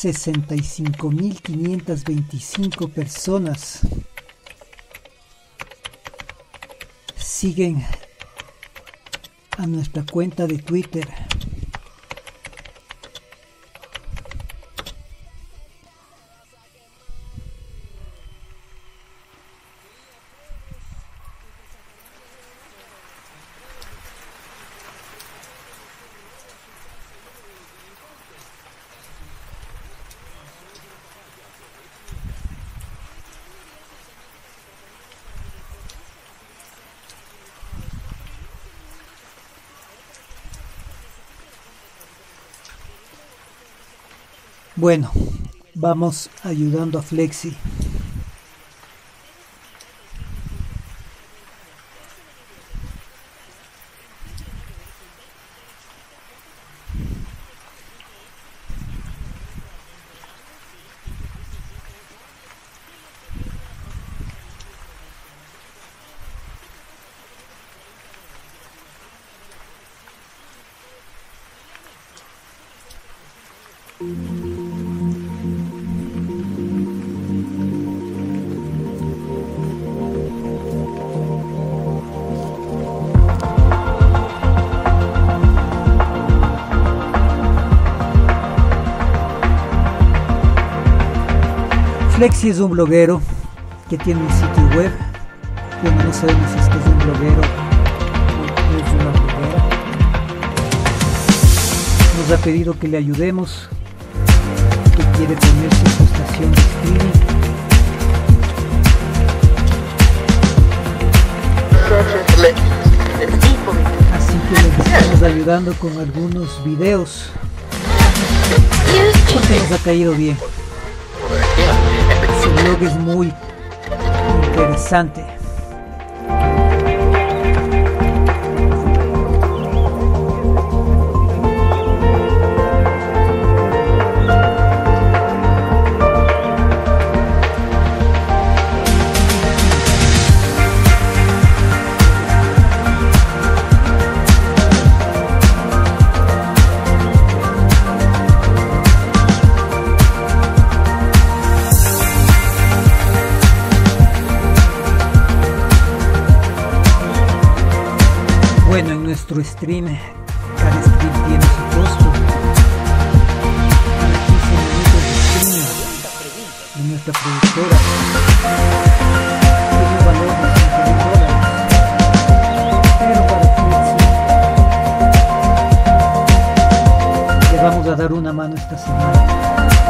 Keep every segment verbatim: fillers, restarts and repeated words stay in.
sesenta y cinco mil quinientas veinticinco personas siguen a nuestra cuenta de Twitter. Bueno, vamos ayudando a Flexi. Flexi es un bloguero que tiene un sitio web. Bueno, no sabemos si es que es un bloguero o es una bloguera. Nos ha pedido que le ayudemos, que quiere ponerse su estación de streaming. Así que le estamos ayudando con algunos videos porque nos ha caído bien. Su blog es muy interesante. Bueno, en nuestro stream, cada stream tiene su costo. Cada quince minutos de stream de nuestra productora tiene un valor de cinco mil dólares. Pero para Flexi le vamos a dar una mano esta semana.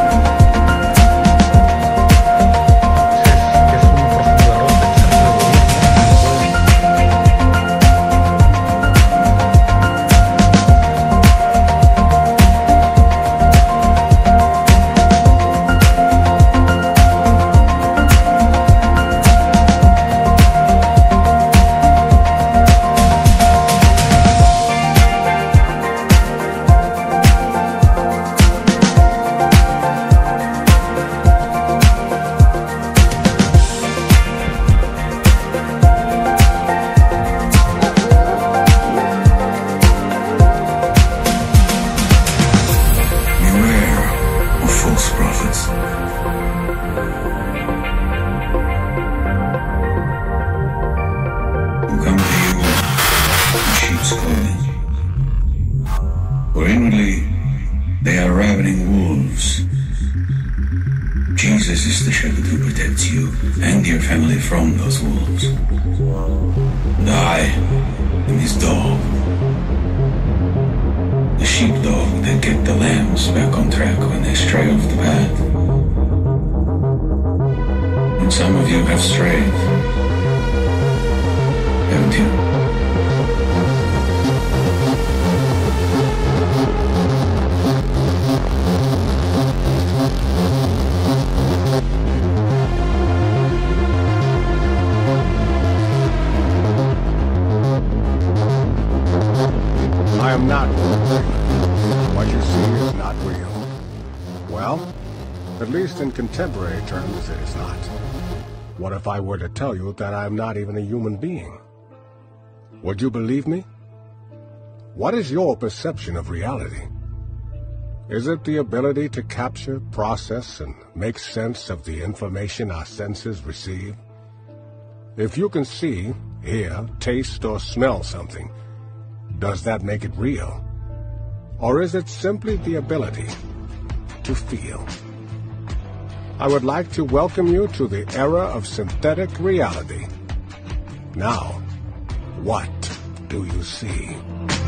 For inwardly they are ravening wolves. Jesus is the shepherd who protects you and your family from those wolves. And I am his dog. The sheepdog that get the lambs back on track when they stray off the path. And some of you have strayed, haven't you? I am not real. What you see is not real. Well, at least in contemporary terms, it is not. What if I were to tell you that I am not even a human being? Would you believe me? What is your perception of reality? Is it the ability to capture, process, and make sense of the information our senses receive? If you can see, hear, taste, or smell something, does that make it real? Or is it simply the ability to feel? I would like to welcome you to the era of synthetic reality. Now, what do you see?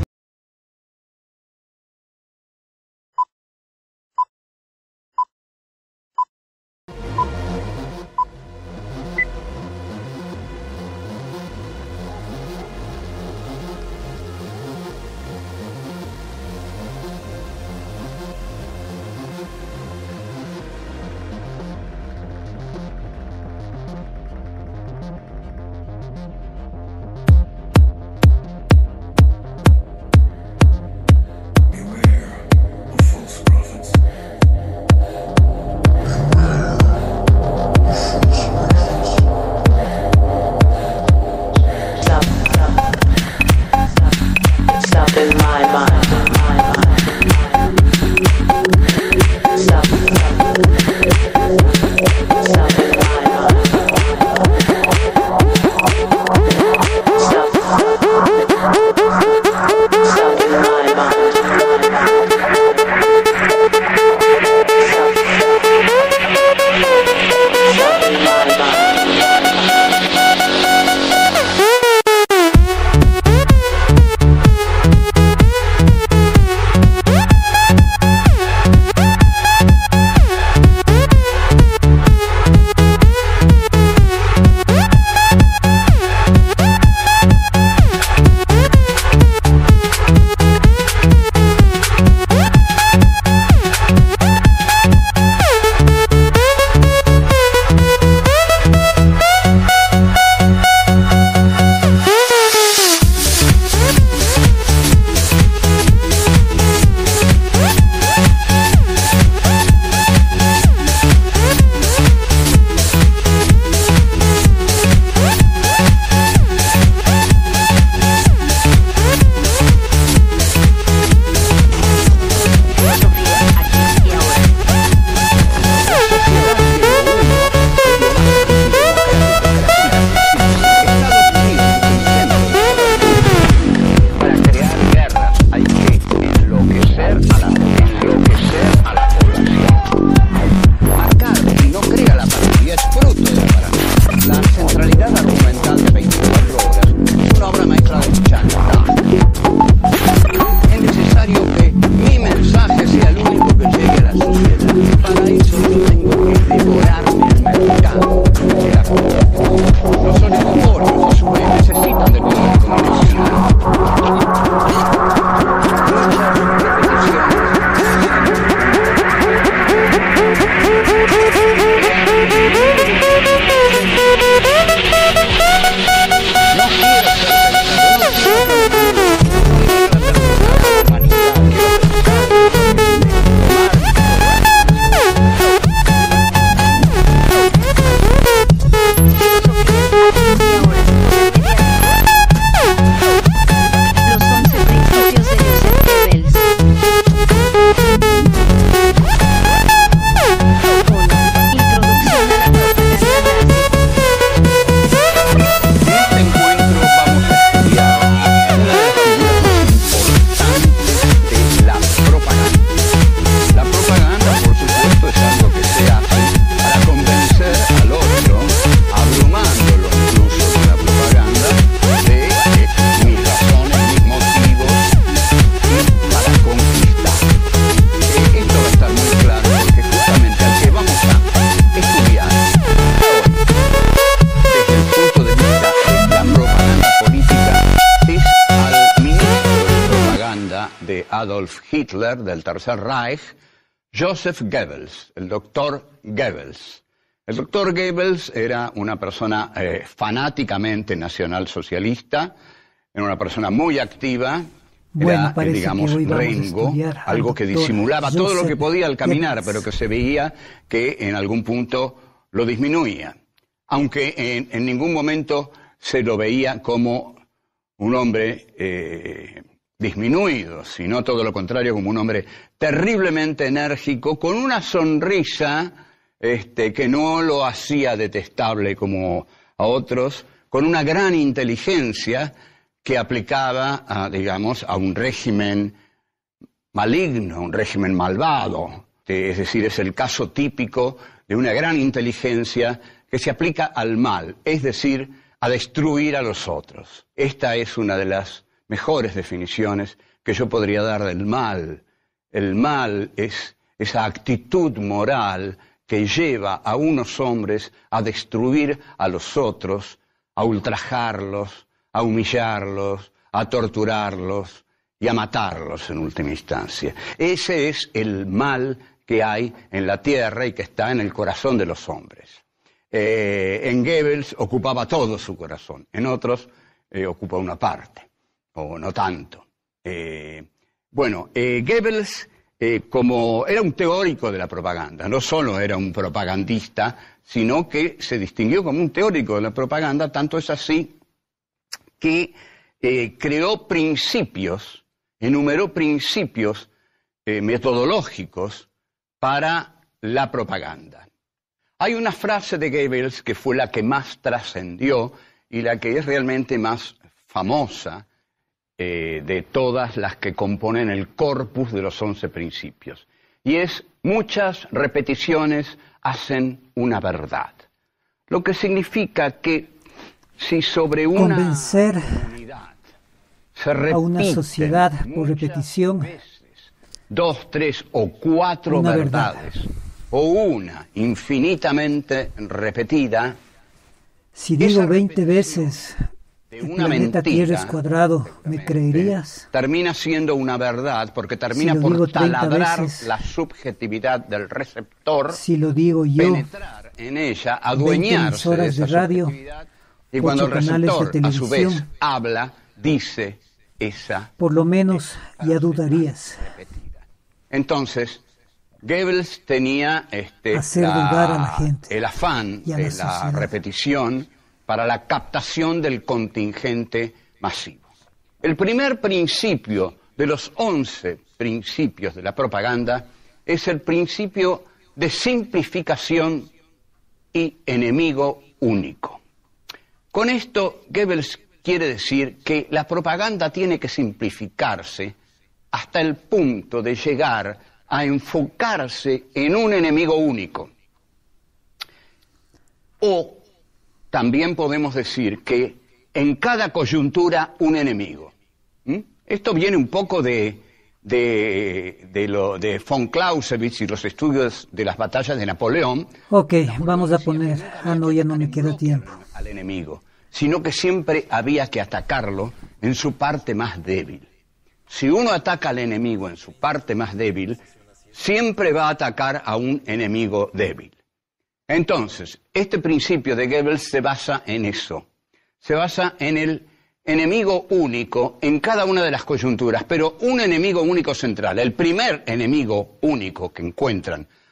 Adolf Hitler, del Tercer Reich, Joseph Goebbels, el doctor Goebbels. El doctor Goebbels era una persona eh, fanáticamente nacionalsocialista, era una persona muy activa, bueno, era, digamos, rengo, algo que disimulaba Joseph todo lo que podía al caminar, Goebbels. Pero que se veía que en algún punto lo disminuía, aunque en, en ningún momento se lo veía como un hombre eh, disminuido, sino todo lo contrario, como un hombre terriblemente enérgico, con una sonrisa este, que no lo hacía detestable como a otros, con una gran inteligencia que aplicaba, a, digamos, a un régimen maligno, un régimen malvado. Es decir, es el caso típico de una gran inteligencia que se aplica al mal, es decir, a destruir a los otros. Esta es una de las mejores definiciones que yo podría dar del mal. El mal es esa actitud moral que lleva a unos hombres a destruir a los otros, a ultrajarlos, a humillarlos, a torturarlos y a matarlos en última instancia. Ese es el mal que hay en la tierra y que está en el corazón de los hombres. Eh, en Goebbels ocupaba todo su corazón, en otros eh, ocupa una parte, o no tanto. Eh, bueno, eh, Goebbels, eh, como era un teórico de la propaganda, no solo era un propagandista, sino que se distinguió como un teórico de la propaganda, tanto es así que eh, creó principios, enumeró principios eh, metodológicos para la propaganda. Hay una frase de Goebbels que fue la que más trascendió y la que es realmente más famosa eh, de todas las que componen el corpus de los once principios. Y es: muchas repeticiones hacen una verdad. Lo que significa que si sobre una convencer comunidad se repite a una sociedad por repetición veces, dos, tres o cuatro una verdades, verdad, o una infinitamente repetida, si digo veinte veces de el una planeta Tierra es mentira, cuadrado, ¿me creerías? termina siendo una verdad, porque termina Si lo por digo treinta taladrar veces, la subjetividad del receptor, Si lo digo yo, penetrar en ella, adueñarse de emisoras esa de radio, subjetividad, y cuando el ocho canales de receptor, a su vez, televisión, habla, dice esa por lo menos ya dudarías. repetida. Entonces, Goebbels tenía este, Hacer dudar a la gente el afán y a de la la sociedad. repetición para la captación del contingente masivo. El primer principio de los once principios de la propaganda es el principio de simplificación y enemigo único. Con esto, Goebbels quiere decir que la propaganda tiene que simplificarse hasta el punto de llegar a enfocarse en un enemigo único. O también podemos decir que en cada coyuntura un enemigo. ¿Mm? Esto viene un poco de, de, de, lo, de von Clausewitz y los estudios de las batallas de Napoleón. Ok, vamos a poner, ah no, ya no me queda tiempo. Al enemigo, sino que siempre había que atacarlo en su parte más débil. Si uno ataca al enemigo en su parte más débil, siempre va a atacar a un enemigo débil. Entonces, este principio de Goebbels se basa en eso. Se basa en el enemigo único en cada una de las coyunturas, pero un enemigo único central. El primer enemigo único que encuentran